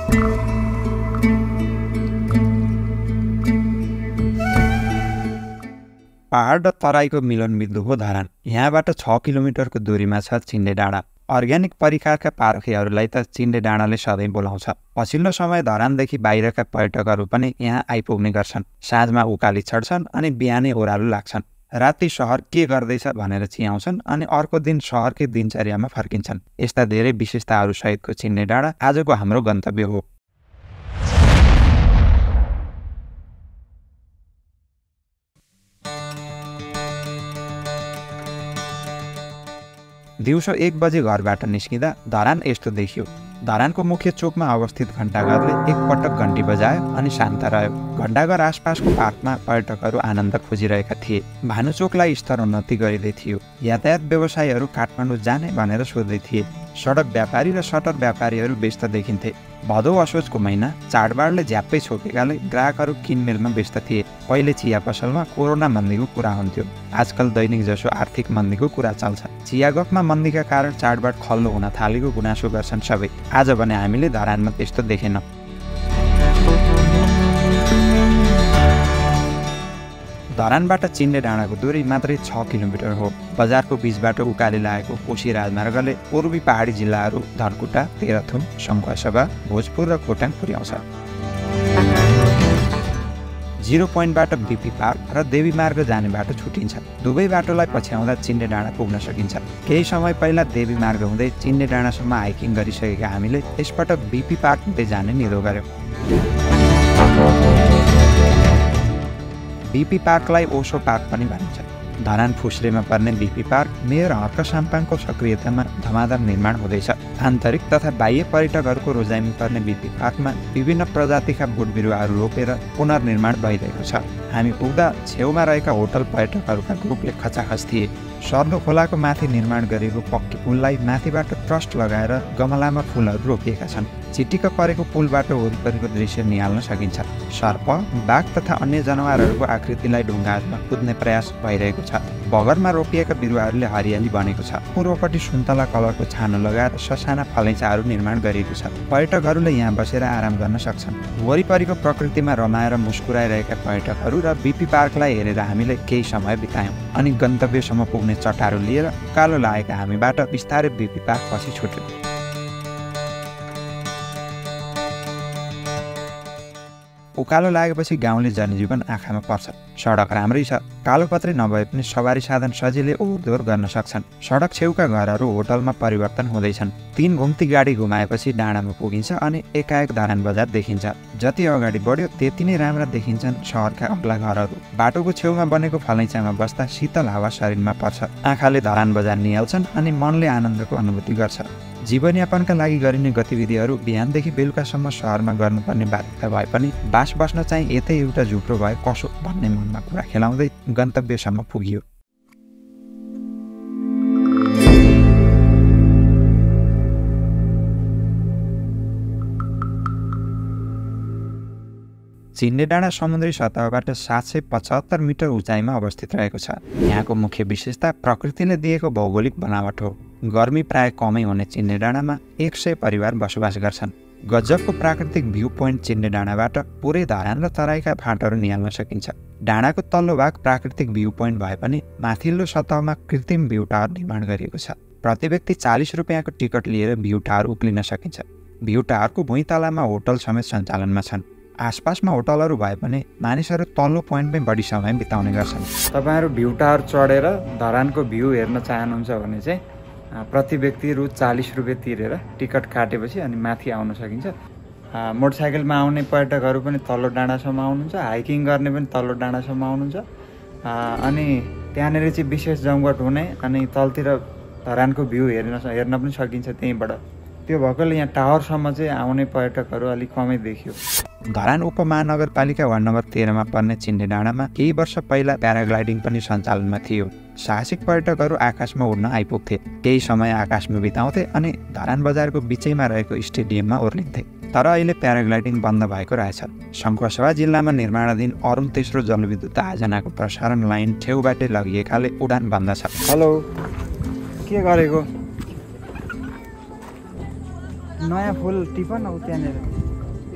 पहाड र तराईको मिलनबिन्दु हो धरान। यहाँबाट 6 किलोमिटरको दूरीमा छ चिन्डे डाँडा। अर्ग्यानिक परिकारका पारखीहरूलाई त चिन्डे डाँडाले सधैँ बोलाउँछ। पछिल्लो समय धरानदेखि बाहिरका पर्यटकहरू पनि यहाँ आइपुग्ने गर्छन्। साँझमा उकाली चढ्छन् अनि बिहानै ओह्रालो लाग्छन्। राति सहर के गर्दैछ भनेर चियाउँछन् अनि अर्को दिन सहरकै दिनचर्यामा फर्किन्छन्। यस्ता धेरै विशेषताहरू सहितको चिन्डे डाँडा आजको हाम्रो गन्तव्य हो। दिउँसो 1 बजे घरबाट निस्किँदा धरान यस्तो देखियो। धरानको मुख्य चोकमा अवस्थित घण्टाघरले एकपटक घन्टी बजायो अनि शान्त रह्यो। घण्टाघर आसपासको पार्कमा पर्यटकहरू आनन्द खोजिरहेका थिए। भानुचोकलाई स्तरोन्नति गरिँदै थियो। यातायात व्यवसायीहरू काठमाडौँ जाने भनेर सोध्दै थिए। सडक व्यापारी र सटर व्यापारीहरू व्यस्त देखिन्थे। भदौ असोजको महिना चाडबाडले झ्याप्पै छोपेकाले ग्राहकहरू किनमेलमा व्यस्त थिए। पहिले चिया पसलमा कोरोना मन्दीको कुरा हुन्थ्यो। आजकल दैनिक जसो आर्थिक मन्दीको कुरा चल्छ। चिया गफमा मन्दीका कारण चाडबाड खल्लो हुन थालेको गुनासो गर्छन् सबै। आज भने हामीले धरानमा त्यस्तो देखेनौँ। धरानबाट चिन्डे डाँडाको दूरी मात्रै 6 किलोमिटर हो। बजारको बीचबाट उकाली लागेको कोशी राजमार्गले पूर्वी पहाडी जिल्लाहरू धनकुटा, तेह्रथुम, सङ्खुवासभा, भोजपुर र खोटाङ पुर्याउँछ। 0 पोइन्टबाट बिपी पार्क र देवी मार्ग जाने बाटो छुटिन्छ। दुवै बाटोलाई पछ्याउँदा चिन्डे डाँडा पुग्न सकिन्छ। केही समय पहिला देवी मार्ग हुँदै चिन्डे डाँडासम्म हाइकिङ गरिसकेका हामीले यसपटक बिपी पार्क हुँदै जाने निधो गर्यौँ। बिपी पार्कलाई ओसो पार्क पनि भनिन्छ। धरान फुस्रेमा पर्ने बिपी पार्क मेयर हर्क साम्पाङको सक्रियतामा धमाधम निर्माण हुँदैछ। आन्तरिक तथा बाह्य पर्यटकहरूको रोजाइमा पर्ने बिपी पार्कमा विभिन्न प्रजातिका बोट बिरुवाहरू रोपेर पुनर्निर्माण भइरहेको छ। हामी पुग्दा छेउमा रहेका होटल पर्यटकहरूका ग्रुपले खचाखच थिए। सर्दो खोलाको माथि निर्माण गरिएको पक्की पुललाई माथिबाट ट्रस्ट लगाएर गमलामा फुलहरू रोपिएका छन्। चिटिक्क परेको पुलबाट वरिपरिको दृश्य निहाल्न सकिन्छ। सर्प, बाघ तथा अन्य जनावरहरूको आकृतिलाई ढुङ्गाहरूमा कुद्ने प्रयास भइरहेको छ। बगरमा रोपिएका बिरुवाहरूले हरियाली बनेको छ। पूर्वपट्टि सुन्तला कलरको छानो लगाएर ससाना फलैँचाहरू निर्माण गरिएको छ। पर्यटकहरूले यहाँ बसेर आराम गर्न सक्छन्। वरिपरिको प्रकृतिमा रमाएर मुस्कुराइरहेका पर्यटकहरू र बिपी पार्कलाई हेरेर हामीले केही समय बितायौँ अनि गन्तव्यसम्म पुग्ने चटारो लिएर कालो लागेका हामीबाट बिस्तारै बिपी पार्क पछि छुट्यौँ। उकालो लागेपछि गाउँले जनजीवन आँखामा पर्छ। सडक राम्रै छ। कालोपत्रै नभए पनि सवारी साधन सजिलै ओहोरदोहोर गर्न सक्छन्। सडक छेउका घरहरू होटलमा परिवर्तन हुँदैछन्। 3 घुम्ती गाडी घुमाएपछि डाँडामा पुगिन्छ अनि एकाएक धरान बजार देखिन्छ। जति अगाडि बढ्यो त्यति नै राम्रा देखिन्छन् सहरका अग्ला घरहरू। बाटोको छेउमा बनेको फलैँचामा बस्दा शीतल हावा शरीरमा पर्छ। आँखाले धरान बजार निहाल्छन् अनि मनले आनन्दको अनुभूति गर्छ। जीवनयापनका लागि गरिने गतिविधिहरू बिहानदेखि बेलुकासम्म सहरमा गर्नुपर्ने बाध्यता भए पनि बास बस्न चाहिँ यतै एउटा झुप्रो भए कसो भन्ने मनमा कुरा खेलाउँदै गन्तव्यसम्म पुगियो। चिन्डे डाँडा समुद्री सतहबाट 775 मिटर उचाइमा अवस्थित रहेको छ। यहाँको मुख्य विशेषता प्रकृतिले दिएको भौगोलिक बनावट हो। गर्मी प्राय कमै हुने चिन्डे डाँडामा 100 परिवार बसोबास गर्छन्। गजबको प्राकृतिक भ्यू पोइन्ट चिन्डे डाँडाबाट पुरै धरान र तराईका फाँटहरू निहाल्न सकिन्छ। डाँडाको तल्लो भाग प्राकृतिक भ्यू पोइन्ट भए पनि माथिल्लो सतहमा कृत्रिम भ्यू टावर निर्माण गरिएको छ। प्रति व्यक्ति 40 रुपियाँको टिकट लिएर भ्यू टावर उक्लिन सकिन्छ। भ्यू टावरको भुइँतलामा होटल समेत सञ्चालनमा छन्। आसपासमा होटलहरू भए पनि मानिसहरू तल्लो पोइन्टमै बढी समय बिताउने गर्छन्। तपाईँहरू भ्यू टावर चढेर धरानको भ्यू हेर्न चाहनुहुन्छ भने चाहिँ प्रति व्यक्ति रु 40 रुपियाँ तिरेर टिकट काटेपछि अनि माथि आउन सकिन्छ। मोटरसाइकलमा आउने पर्यटकहरू पनि तल्लो डाँडासम्म आउनुहुन्छ। हाइकिङ गर्ने पनि तल्लो डाँडासम्म आउनुहुन्छ। अनि त्यहाँनिर चाहिँ विशेष जमघट हुने अनि तलतिर धरानको भ्यू हेर्न पनि सकिन्छ त्यहीँबाट। त्यो भएकोले यहाँ टावरसम्म चाहिँ आउने पर्यटकहरू अलिक कमै देखियो। धरान उपमहानगरपालिका वार्ड नम्बर 13 मा पर्ने चिन्डे डाँडामा केही वर्ष पहिला प्याराग्लाइडिङ पनि सञ्चालनमा थियो। साहसिक पर्यटकहरू आकाशमा उड्न आइपुग्थे। केही समय आकाशमा बिताउँथे अनि धरान बजारको बिचैमा रहेको स्टेडियममा ओर्लिन्थे। तर अहिले प्याराग्लाइडिङ बन्द भएको रहेछ। सङ्खुवासभा जिल्लामा निर्माणाधीन अरुण तेस्रो जलविद्युत आयोजनाको प्रसारण लाइन छेउबाटै लगिएकाले उडान बन्द छ। हेलो, के गरेको? नयाँ फुल टिप न उ त्यहाँनिर।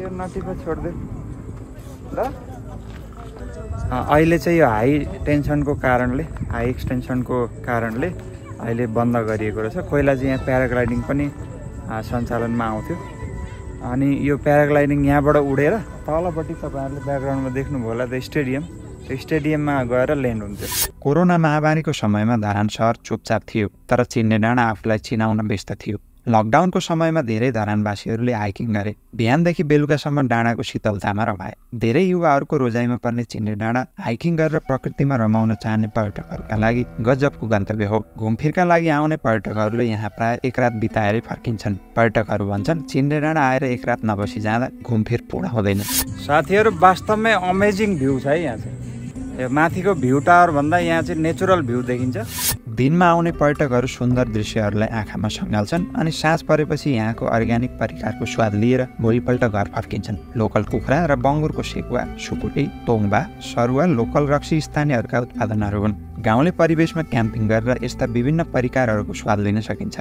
यो नटिपा छोड्दै ल। अहिले चाहिँ यो हाई टेन्सनको कारणले, हाई एक्सटेन्सनको कारणले अहिले बन्द गरिएको रहेछ। पहिला चाहिँ यहाँ प्याराग्लाइडिङ पनि सञ्चालनमा आउँथ्यो। अनि यो प्याराग्लाइडिङ यहाँबाट उडेर तलपट्टि तपाईँहरूले ब्याकग्राउन्डमा देख्नुभयो होला द स्टेडियम, त्यो स्टेडियममा गएर ल्यान्ड हुन्थ्यो। कोरोना महामारीको समयमा धरान सहर चुपचाप थियो, तर चिन्ने डाँडा आफूलाई चिनाउन व्यस्त थियो। लकडाउनको समयमा धेरै धरानवासीहरूले हाइकिङ गरे, बिहानदेखि बेलुकासम्म डाँडाको शीतलतामा रमाए। धेरै युवाहरूको रोजाइमा पर्ने चिन्ने डाँडा हाइकिङ गरेर प्रकृतिमा रमाउन चाहने पर्यटकहरूका लागि गजबको गन्तव्य हो। घुमफिरका लागि आउने पर्यटकहरूले यहाँ प्राय एक रात बिताएरै फर्किन्छन्। पर्यटकहरू भन्छन् चिन्ने डाँडा आएर एक रात नबसी जाँदा घुमफिर पूर्ण हुँदैन। साथीहरू, वास्तवमै अमेजिङ भ्यू छ है यहाँ चाहिँ। यो माथिको भ्यू टावर भन्दा यहाँ चाहिँ नेचुरल भ्यू देखिन्छ। दिनमा आउने पर्यटकहरू सुन्दर दृश्यहरूलाई आँखामा सँगाल्छन् अनि साँझ परेपछि यहाँको अर्ग्यानिक परिकारको स्वाद लिएर भोलिपल्ट घर फर्किन्छन्। लोकल कुखुरा र बङ्गुरको सेकुवा, सुकुटी, तोङ्बा, सरुवा लोकल रक्सी स्थानीयहरूका उत्पादनहरू हुन्। गाउँले परिवेशमा क्याम्पिङ गरेर यस्ता विभिन्न परिकारहरूको स्वाद लिन सकिन्छ।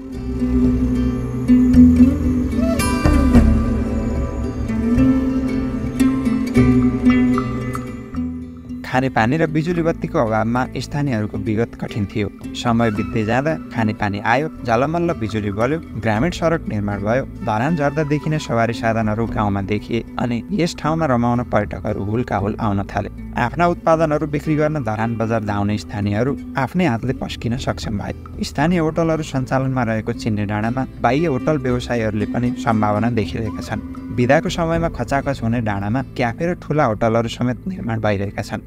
खानेपानी र बिजुली बत्तीको अभावमा स्थानीयहरूको विगत कठिन थियो। समय बित्दै जाँदा खानेपानी आयो, झलमल्ल बिजुली बल्यो, ग्रामीण सडक निर्माण भयो, धरान झर्दादेखि नै सवारी साधनहरू गाउँमा देखिए अनि यस ठाउँमा रमाउन पर्यटकहरू हुलकाहुल आउन थाले। आफ्ना उत्पादनहरू बिक्री गर्न धरान बजार धाउने स्थानीयहरू आफ्नै हातले पस्किन सक्षम भए। स्थानीय होटलहरू सञ्चालनमा रहेको चिन्ने डाँडामा बाह्य होटल व्यवसायीहरूले पनि सम्भावना देखिरहेका छन्। बिदाको समयमा खचाखच हुने डाँडामा क्याफे र ठुला होटलहरू समेत निर्माण भइरहेका छन्।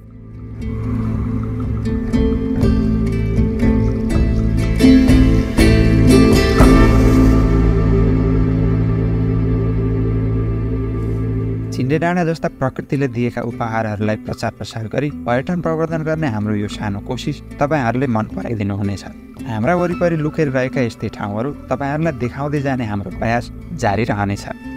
चिन्ने डाँडा जस्ता प्रकृतिले दिएका उपहारहरूलाई प्रचार प्रसार गरी पर्यटन प्रवर्धन गर्ने हाम्रो यो सानो कोसिस तपाईँहरूले मन पराइदिनु हुनेछ। हाम्रा वरिपरि लुकेर रहेका यस्तै ठाउँहरू तपाईँहरूलाई देखाउँदै जाने हाम्रो प्रयास जारी रहनेछ।